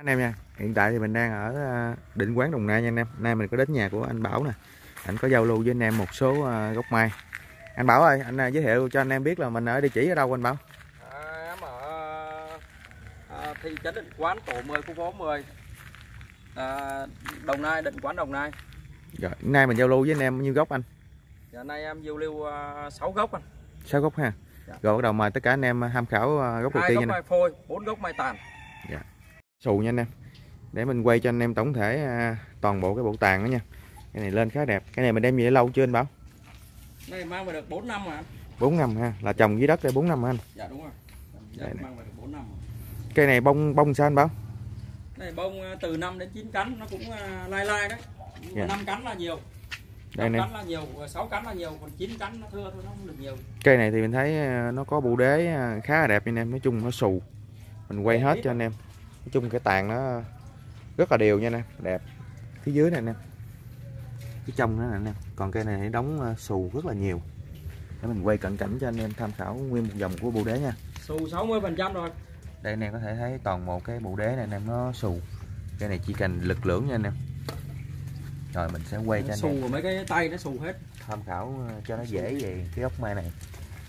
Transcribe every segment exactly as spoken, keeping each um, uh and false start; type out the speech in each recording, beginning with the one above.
Anh em nha, hiện tại thì mình đang ở Định Quán, Đồng Nai nha anh em. Nay mình có đến nhà của anh Bảo nè. Anh có giao lưu với anh em một số gốc mai. Anh Bảo ơi, anh giới thiệu cho anh em biết là mình ở địa chỉ ở đâu anh Bảo? À, em ở à, thị trấn Định Quán, tổ mười, khu phố mười, à, Đồng Nai, Định Quán, Đồng Nai. Rồi, nay mình giao lưu với anh em bao nhiêu gốc anh? Giờ nay em giao lưu uh, sáu gốc anh. sáu gốc ha. Dạ. Rồi bắt đầu mời tất cả anh em tham khảo gốc đầu tiên nha. Hai gốc mai phôi, bốn gốc mai tàn. Dạ. Xù nha anh em. Để mình quay cho anh em tổng thể uh, toàn bộ cái bộ tàn đó nha. Cái này lên khá đẹp. Cái này mình đem về lâu chưa anh Bảo? Này mang về được bốn năm rồi anh. bốn năm ha, là trồng dưới đất đây bốn năm hả anh? Dạ đúng rồi. Dạ, mang về được bốn năm rồi. Cây này bông bông sao anh Bảo? Này bông từ năm đến chín cánh, nó cũng lai lai đấy. Dạ. năm cánh là nhiều. Đây năm nè. cánh là nhiều, sáu cánh là nhiều, còn chín cánh nó thưa thôi, nó không được nhiều. Cây này thì mình thấy nó có bộ đế khá là đẹp anh em, nói chung nó xù. Mình quay hết cho anh em. Nói chung cái tàn nó rất là đều nha anh em, đẹp. Phía dưới này anh em. Phía trong nữa nè anh em. Còn cây này đóng xù rất là nhiều. Để mình quay cận cảnh cho anh em tham khảo nguyên một dòng của bộ đế nha. Xù sáu mươi phần trăm rồi. Đây anh em có thể thấy toàn một cái bộ đế này anh em, nó xù. Cây này chỉ cần lực lưỡng nha anh em. Rồi mình sẽ quay cho anh em. Xù mấy cái tay nó xù hết. Tham khảo cho nó dễ về cái gốc mai này.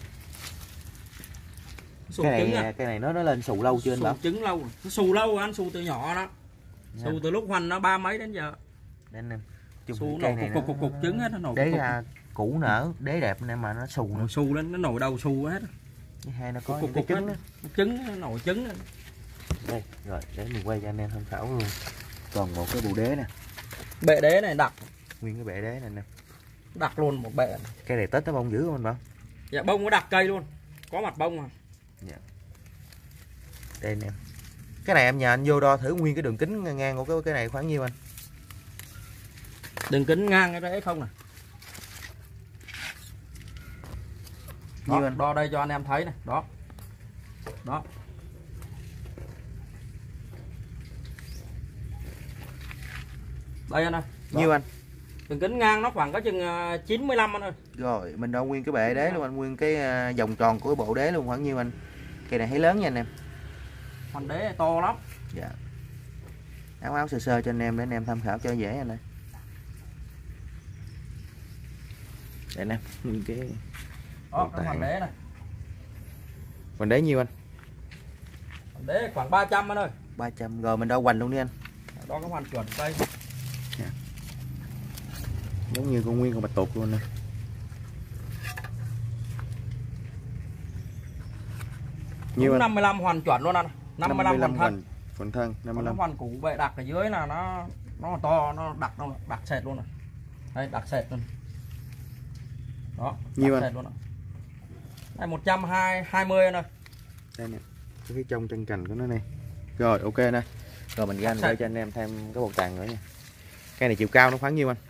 Xù cái trứng này à. cái này nó nó lên xù lâu chưa anh Bảo? Xù trứng lâu, nó xù lâu anh, xù từ nhỏ đó. Xù yeah. Từ lúc hoành nó ba mấy đến giờ. Nên em xù nổi cục, cục cục cục trứng hết, nó nổi đế cục, ra củ nở, đế đẹp nên mà nó xù nó xù lên, nó nổi đầu xù hết. Cái hai nó có cục, cái cục trứng nó trứng nó nổi trứng lên. Đây, rồi để mình quay cho anh em tham khảo luôn. Còn một cái bộ đế nè. Bệ đế này đặc. Nguyên cái bệ đế này nè. Đặc luôn một bệ này. Cái này Tết nó bông dữ không anh Bảo? Dạ bông nó đặc cây luôn. Có mặt bông mà. Dạ. Đây nè. Cái này em nhờ anh vô đo thử nguyên cái đường kính ngang của cái cái này khoảng nhiêu anh? Đường kính ngang cái rễ không nè. Đó, nhiêu anh? Đo đây cho anh em thấy này, đó. Đó. Đây anh ơi. Nhiêu anh? Đường kính ngang nó khoảng có chừng chín mươi lăm anh ơi. Rồi, mình đo nguyên cái bệ đế luôn anh, nguyên cái vòng tròn của cái bộ đế luôn khoảng nhiêu anh? Cây này thấy lớn nha anh em. Hoành đế này to lắm. Dạ. Áo áo sơ sơ cho anh em để anh em tham khảo cho dễ anh ơi. Đây nè, nguyên cái đó, cái hoành đế này. Hoành đế nhiêu anh? Hoành đế khoảng ba trăm anh ơi. ba trăm. Rồi mình đo hoành luôn đi anh. Đo cái hoành chuẩn đây. Dạ. Giống như con nguyên con bạch tuộc luôn nè. Nhiêu năm mươi lăm hoành chuẩn luôn anh. năm mươi lăm hoành thân. Hoành thân năm mươi lăm. Hoành củ bệ đặc ở dưới là nó nó to, nó đặc nó đặc sệt luôn này. Đây đặc sệt luôn. Đó, nhiêu anh? Luôn đây một trăm hai mươi anh ơi. Đây nè. Cái phía trong chân cành của nó này. Rồi ok nè. Rồi mình ra quay cho anh em thêm cái bộ tàn nữa nha. Cây này chiều cao nó khoảng nhiêu anh?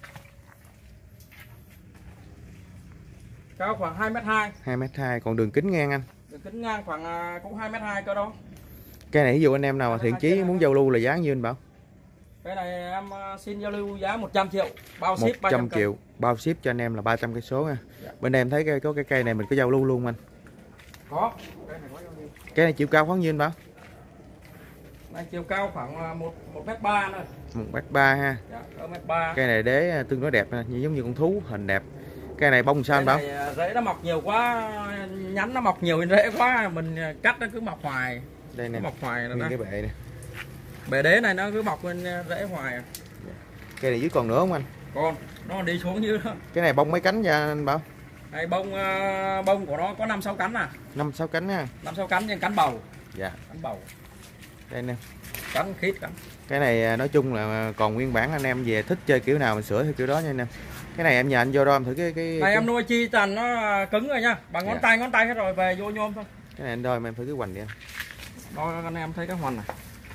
Cao khoảng hai mét hai. hai mét hai, còn đường kính ngang anh? Đường kính ngang khoảng cũng hai mét hai cơ đó. Cái này ví dụ anh em nào mà thiện chí muốn giao lưu là giá nhiêu anh Bảo? Cái này em xin giao lưu giá một trăm triệu, bao ship một trăm triệu, bao ship cho anh em là ba trăm cây số nha. Dạ. Bên em thấy cái có cái cây này mình có giao lưu luôn anh. Có. Cái này có giao lưu. Cái này chiều cao khoảng nhiêu anh Bảo? Này chiều cao khoảng một một mét ba thôi. một mét ba ha. Dạ, một mét ba. Cây này đế tương đối đẹp nè, giống như con thú, hình đẹp. Cây này bông sao anh Bảo? Rễ nó mọc nhiều quá, nhánh nó mọc nhiều rễ quá, mình cắt nó cứ mọc hoài. Đây nè. Nó mọc hoài là cái bệ này. Bệ đế này nó cứ mọc lên rễ hoài. Cây này dưới còn nữa không anh? Còn nó đi xuống dưới đó. Cái này bông mấy cánh ra anh Bảo? Đây bông bông của nó có năm sáu cánh à. năm sáu cánh ha. năm sáu cánh trên cánh bầu. Dạ. Cánh bầu. Đây nè. Cánh khít cánh. Cái này nói chung là còn nguyên bản, anh em về thích chơi kiểu nào mình sửa theo kiểu đó nha anh em. Cái này em nhờ anh vô đo em thử cái cái này cái... em nuôi chi tàn nó cứng rồi nha, bằng ngón dạ. tay ngón tay hết rồi, về vô nhôm thôi. Cái này anh đo em thử cái hoành đi anh. Đo anh em thấy cái hoành này.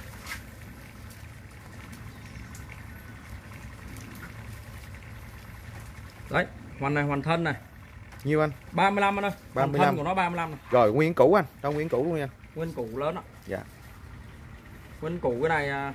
Đấy, hoành này, hoành thân này. Nhiêu anh? ba mươi lăm anh ơi. ba mươi lăm. Hoành thân của nó ba mươi lăm này. Rồi nguyên củ anh, đo nguyên củ luôn nha. Nguyên củ lớn ạ. Dạ. Nguyên củ cái này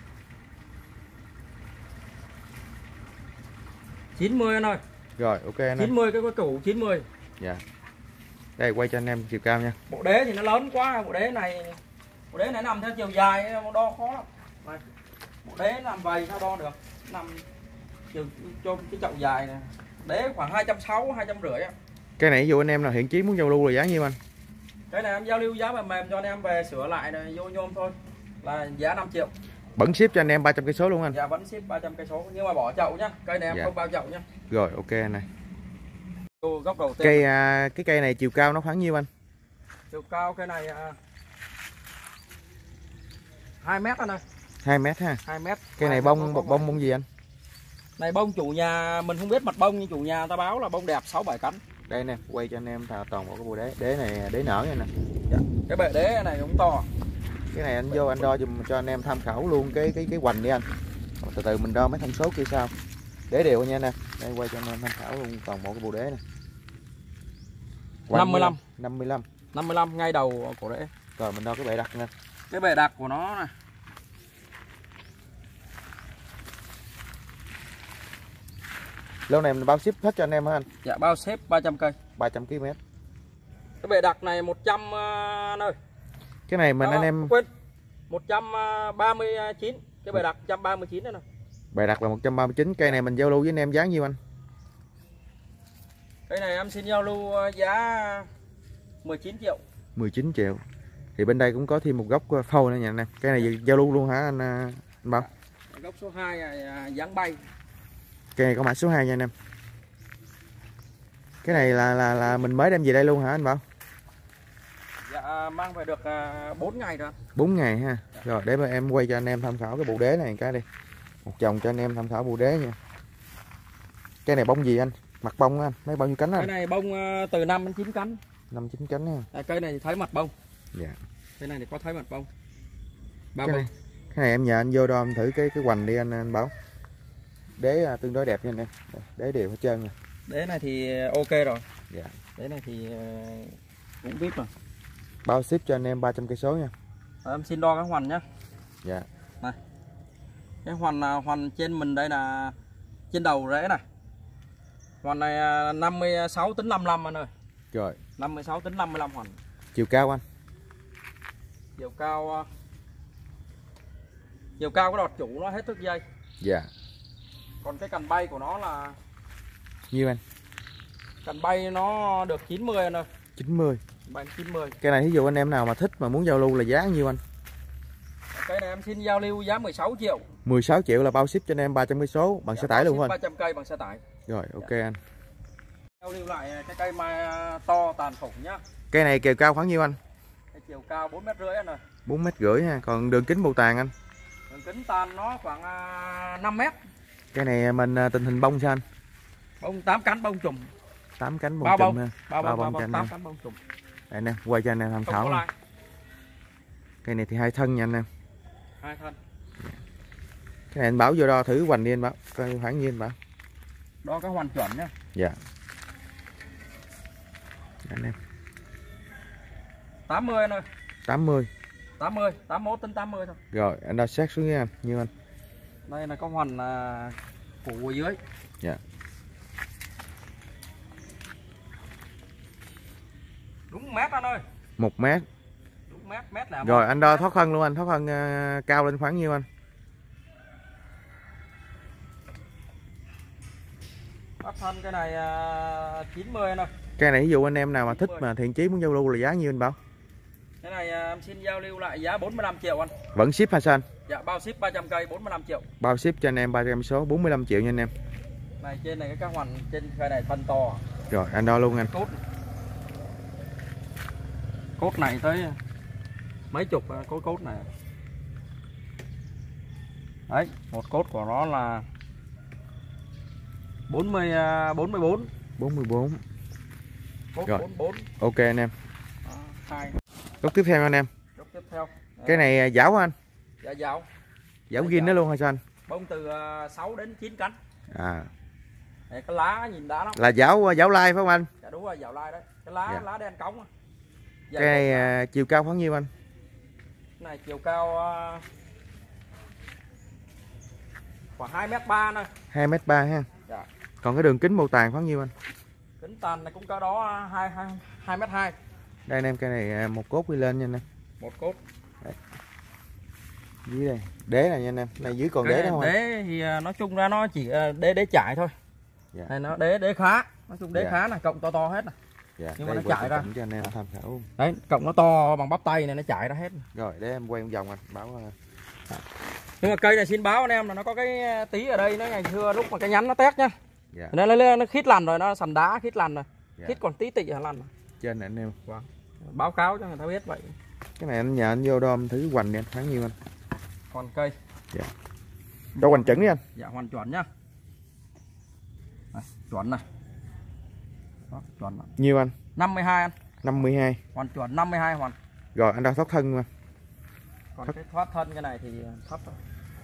chín mươi anh ơi. Rồi ok anh. chín mươi cái cái củ chín mươi. Dạ. Đây quay cho anh em chiều cao nha. Bộ đế thì nó lớn quá, bộ đế này bộ đế này nằm theo chiều dài đo khó lắm. Đây. Một đế làm vầy sao đo được. Nằm chừng cho cái chậu dài này. Đế khoảng hai trăm sáu mươi, hai trăm rưỡi á. Cái này ví dụ anh em nào hiện chí muốn giao lưu là giá nhiêu anh? Cái này em giao lưu giá mềm mềm cho anh em về sửa lại rồi vô nhôm thôi. Là giá năm triệu. Vẫn ship cho anh em ba trăm cây số luôn anh? Dạ vẫn ship ba trăm cây số nhưng mà bỏ chậu nhá. Cây này em dạ. không bao chậu nhá. Rồi ok anh này. Góc đầu tiên. Cây à, cái cây này chiều cao nó khoảng nhiêu anh? Chiều cao cây này à, hai mét anh ơi. hai mét ha. hai mét. Cây này bông bông bông bông gì anh? Này bông chủ nhà mình không biết mặt bông nhưng chủ nhà ta báo là bông đẹp sáu bảy cánh. Đây nè, quay cho anh em thà toàn bộ cái bộ đế. Đế này đế nở này nè. Dạ. Cái bệ đế này cũng to. Cái này anh vô anh đo dùm cho anh em tham khảo luôn cái cái cái hoành đi anh. Rồi từ từ mình đo mấy thông số kia sau. Đế đều nha nè. Đây quay cho anh em tham khảo luôn toàn bộ cái bộ đế này. năm mươi lăm. năm mươi lăm. năm mươi lăm ngay đầu của đế. Rồi mình đo cái bệ đặt nè. Cái bệ đặt của nó này. Lâu này mình bao ship hết cho anh em hả anh? Dạ bao ship ba trăm cây. ba trăm ki lô mét. Cái bệ đặt này một trăm uh, nơi. Cái này mình à, anh em quên. một trăm ba mươi chín. Cái bệ đặt một trăm ba mươi chín đó nè. Bệ đặt là một trăm ba mươi chín. Cây này mình giao lưu với anh em giá nhiêu anh? Cây này em xin giao lưu giá mười chín triệu. mười chín triệu. Thì bên đây cũng có thêm một góc phâu nữa nha anh em. Cái này giao lưu luôn hả anh, anh Bảo? Góc số hai là dáng bay. Cây này có mã số hai nha anh em. Cái này là là là mình mới đem về đây luôn hả anh Bảo? Dạ mang về được bốn ngày rồi. bốn ngày ha. Rồi để mà em quay cho anh em tham khảo cái bộ đế này cái đi. Một chồng cho anh em tham khảo bộ đế nha. Cái này bông gì anh? Mặt bông anh, mấy bao nhiêu cánh anh? Cái này bông từ năm đến chín cánh. năm chín cánh ha. À, cây này thì thấy mặt bông. Dạ. Cây này thì có thấy mặt bông. Ba Cái bông. này, cái này em nhờ anh vô đo em thử cái cái hoành đi anh anh Bảo. Đế à, tương đối đẹp nha anh em. Đế đều hết trơn nè. Đế này thì ok rồi. Dạ. Đế này thì cũng vip rồi. Bao ship cho anh em ba trăm cây số nha. Rồi, em xin đo cái hoành nhá. Dạ. Này. Cái hoành hoành trên mình đây là trên đầu rễ này. Hoành này năm mươi sáu tính năm mươi lăm anh ơi. Rồi. năm mươi sáu tính năm mươi lăm hoành. Chiều cao anh? Chiều cao Chiều cao cái đọt chủ nó hết thước dây. Dạ. Còn cái cành bay của nó là nhiêu anh? cành bay nó được chín mươi anh ơi. chín mươi. Bay chín mươi. Cái này ví dụ anh em nào mà thích mà muốn giao lưu là giá nhiêu anh? Cái này em xin giao lưu giá mười sáu triệu. mười sáu triệu là bao ship cho anh em ba trăm cây số bằng dạ, xe tải luôn anh. ba trăm cây bằng xe tải. Rồi ok dạ. anh. Giao lưu lại cái cây mai to tàn khủng nhá. Cây này chiều cao khoảng nhiêu anh? Cái chiều cao bốn mét rưỡi anh ơi. bốn mét rưỡi ha, còn đường kính bầu tàn anh? Đường kính tàn nó khoảng năm mét. Cái này mình tình hình bông sao anh? Bông tám cánh bông trùm. tám cánh bông ba trùm bông. ha. ba bông, bông, bông bông tám cánh bông trùm. Đây nè, quay cho anh em tham khảo. Cây này thì hai thân nha anh em. Hai thân. Cái này anh Bảo vô đo thử hoành đi anh Bảo, coi khoảng nhiêu anh Bảo. Đo cái hoành chuẩn nhá. Dạ. Anh em. tám mươi anh ơi. tám mươi. tám mươi, tám mươi mốt tính tám mươi thôi. Rồi, anh đo sát xuống nha anh, nhiêu anh? Đây là có hoành là phủ ở dưới. Dạ. Đúng mét anh ơi. một mét. Đúng mét, mét là. Rồi anh đo thoát thân luôn anh, thoát thân uh, cao lên khoảng nhiêu anh? Thoát thân cái này uh, chín mươi anh ơi. Cái này ví dụ anh em nào mà thích mà thiện chí muốn giao lưu là giá nhiêu anh Bảo? Cái này em xin giao lưu lại giá bốn mươi lăm triệu anh. Vẫn ship hay sao anh? Dạ bao ship ba trăm cây bốn mươi lăm triệu. Bao ship cho anh em ba trăm số bốn mươi lăm triệu nha anh em. Này trên này cái cá hoành trên cây này thân to. Rồi anh đo luôn anh. Cốt. Cốt này tới mấy chục cốt cốt này. Đấy, một cốt của nó là bốn mươi bốn mươi bốn. bốn mươi bốn. Cốt rồi. bốn mươi bốn. Ok anh em. À, hai. Góc tiếp theo anh em. Góc tiếp theo. Đấy. Cái này dảo anh? Dạ dảo. Dảo ghin nó luôn hay sao anh? Bông từ sáu đến chín cánh. À. Đấy, cái lá nhìn đã lắm. Là dảo dảo lai phải không anh? Dạ đúng rồi, dảo lai đấy. Cái lá dạ. lá đen cống. Dạ, cái này uh, chiều cao khoảng nhiêu anh? Cái này chiều cao uh, khoảng hai mét ba thôi. hai mét ba ha. Dạ. Còn cái đường kính màu tàn khoảng nhiêu anh? Kính tàn này cũng có đó hai mét hai. Đây anh em, cây này một cốt đi lên nha anh em. Một cốt. Đấy. Dưới đây đế này nha anh em, này dưới còn Cái đế nữa không anh? đế thì à, nói chung ra nó chỉ à, đế đế chạy thôi. Dạ. Này nó đế đế khá, nói chung đế Dạ. khá là cộng to to hết này. Dạ, Nhưng mà đây nó quay chạy ra. chỉnh cho anh em tham khảo. Đấy, cộng nó to bằng bắp tay này, nó chạy ra hết. Rồi để em quay một vòng anh báo. Nhưng mà cây này xin báo anh em là nó có cái tí ở đây, nó ngày xưa lúc mà cái nhánh nó tét nhá. Dạ. Nó, nó, nó khít lằn rồi, nó sần đá khít lằn rồi. Dạ. Khít còn tí tị hả lằn. Trên này anh em. Vâng. Báo cáo cho người ta biết vậy. Cái này anh nhờ anh vô đom thử hoành đi anh, tháng nhiêu anh? Còn cây. Dạ. Cho hoành chuẩn đi anh. Dạ hoàn chuẩn nhá. Này, chuẩn này. Đó, chuẩn này. Nhiêu anh? năm mươi hai anh. năm mươi hai. Hoàn chuẩn năm mươi hai hoàn. Rồi anh đang thoát thân luôn anh. Còn Thấp. cái thoát thân cái này thì thấp rồi.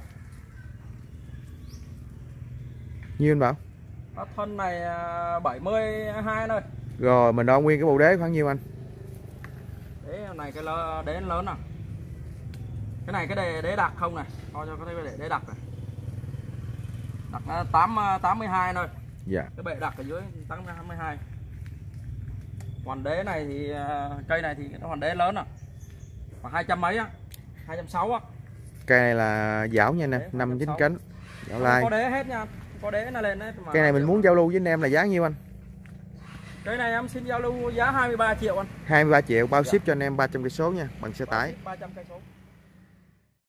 Nhiêu anh bảo? Thoát thân này à, bảy mươi hai anh ơi. Rồi mình đo nguyên cái bộ đế khoảng nhiêu anh? Đế này cái lơ, đế lớn nào. Cái này cái đế, đế đặc không này. Coi cho có thấy để đế đặc này. Đặc nó tám tám mươi hai anh ơi. Dạ. Cái bệ đặc ở dưới tám mươi hai. Hoàn đế này thì à, cây này thì nó hoàn đế lớn à. Khoảng hai trăm mấy á. hai trăm sáu á. Cây này là dảo nha anh em, Đế năm chín hai trăm sáu. cánh. Dảo Không lai. có đế hết nha. Có đế nó lên đấy. Mà Cây này mình muốn giao lưu với anh em là giá nhiêu anh? Cái này em xin giao lưu giá hai mươi ba triệu anh. hai mươi ba triệu bao Dạ. ship cho anh em ba trăm cây số nha, bằng xe tải. ba trăm cây số.